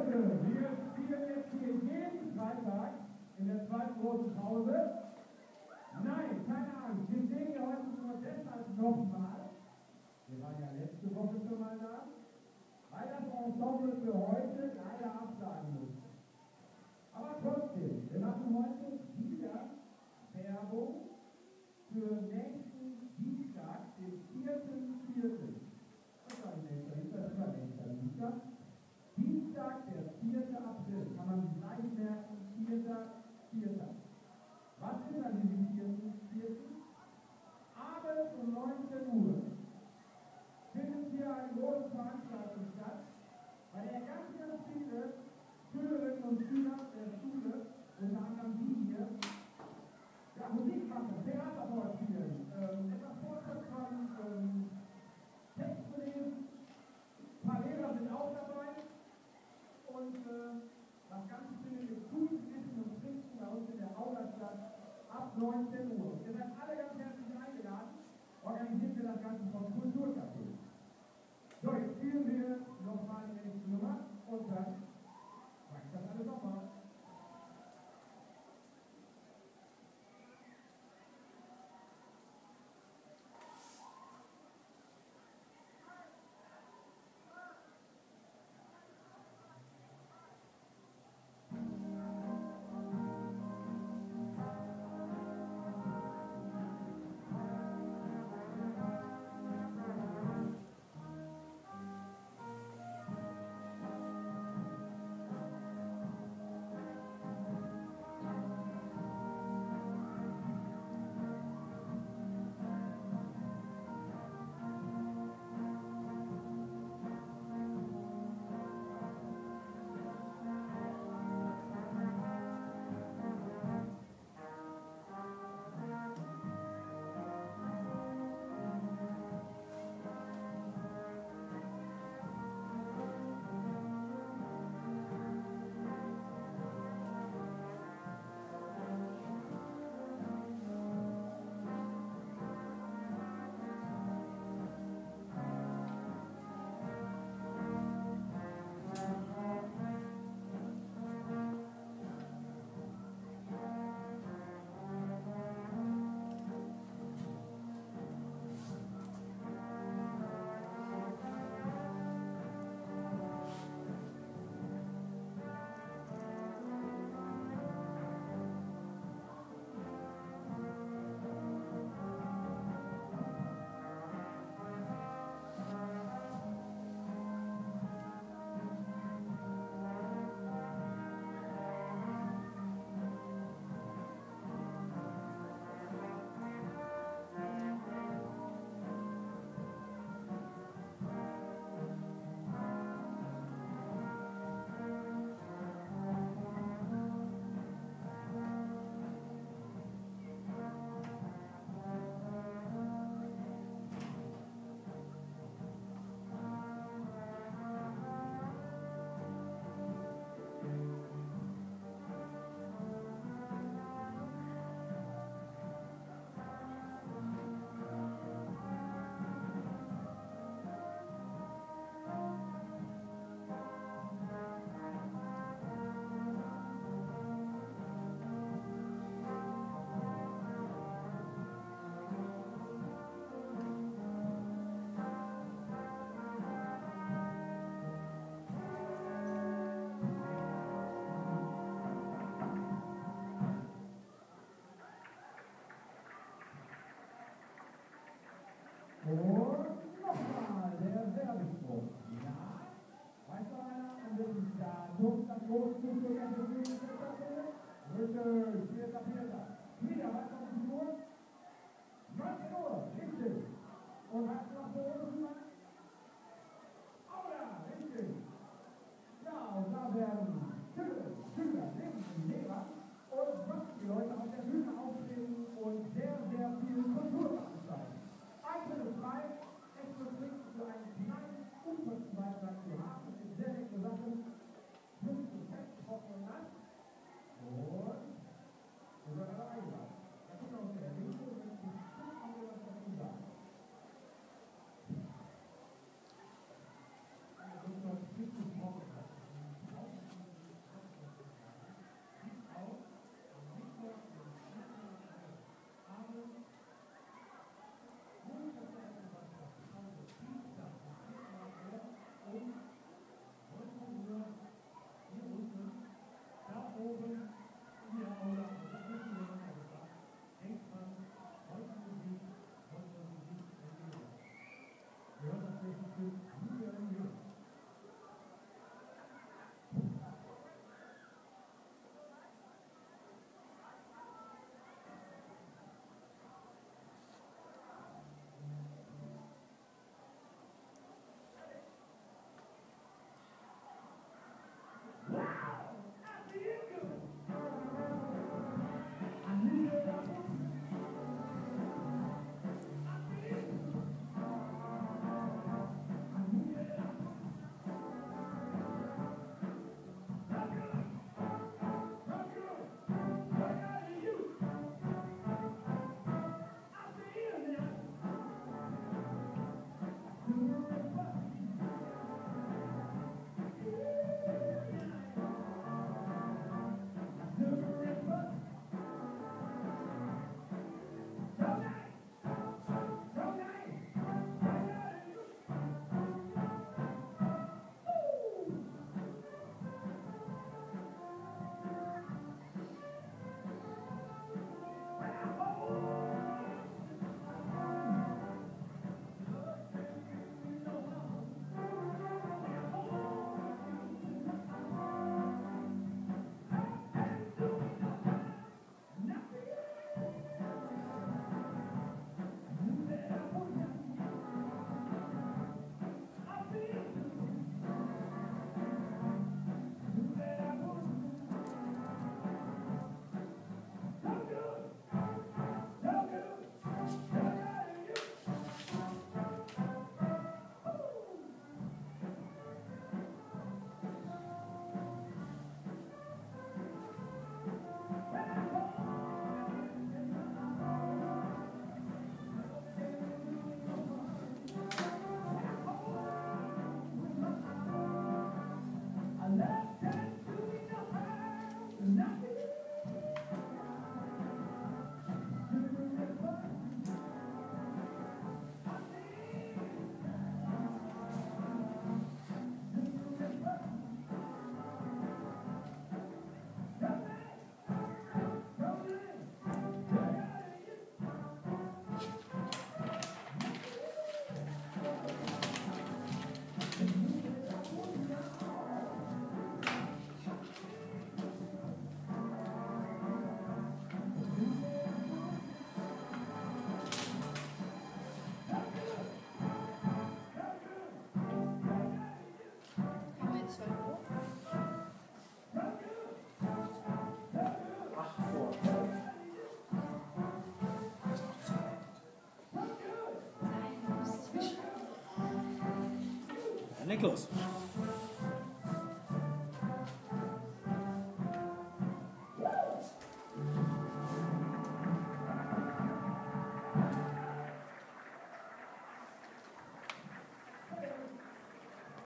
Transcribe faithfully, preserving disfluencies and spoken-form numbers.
Leute, wir spielen jetzt hier jeden Freitag in der zweiten großen Pause. Nein, keine Angst, wir sehen hier heute nur deshalb nochmal. Wir waren ja letzte Woche schon mal da, weil das Ensemble für heute leider absagen muss. Aber trotzdem, wir machen heute wieder Werbung für nächsten Dienstag, den vierten vierten Was war nächster Dienstag? Das war nächster Dienstag. Dienstag, der vierte April. Kann man sich gleich merken, vierter vierter Was ist an diesem vierten vierten Abends um neunzehn Uhr findet hier eine große Veranstaltung statt, bei der ganz, ganz viele Schülerinnen und Schüler der Schule, unter anderem die hier, ja, Musik machen, Theater vorspielen, ähm, etwas vortragen, ähm, Texte lesen. Ein paar Lehrer sind auch dabei. Und äh, das Ganze findet mit guten Essen und Trinken bei uns in der Aula statt, ab neunzehn Uhr. Ihr seid alle ganz herzlich eingeladen. Organisieren wir das Ganze vom Kulturcafé. So, jetzt spielen wir nochmal die nächste Nummer und dann sage ich das alles nochmal. Und nochmal der Werbespruch. Ja, weiß noch einer an welchem Datum das große Kulturcafé stattfindet? Richtig, vierter vierter Wieder, was kommt die Uhr? neunzehn Uhr, richtig. Und hast du noch so oben gemacht? Aula, richtig. Ja, und da werden Schüler, Schüler, Lehrer und sonstige Leute auf der Bühne auftreten und sehr, sehr viel Kultur veranstalten. Einzelne frei, extra Tricks für einen kleinen Umsatzbeitrag zu haben, das sind sehr leckere Sachen. fünf und sechs, trocken und nass. Und wir werden alle eingeladen. Da kommt noch der Linke und jetzt bestimmt haben wir was dazu sagen. Wir sind noch richtig trocken. Stück Julian Jung. Niklas.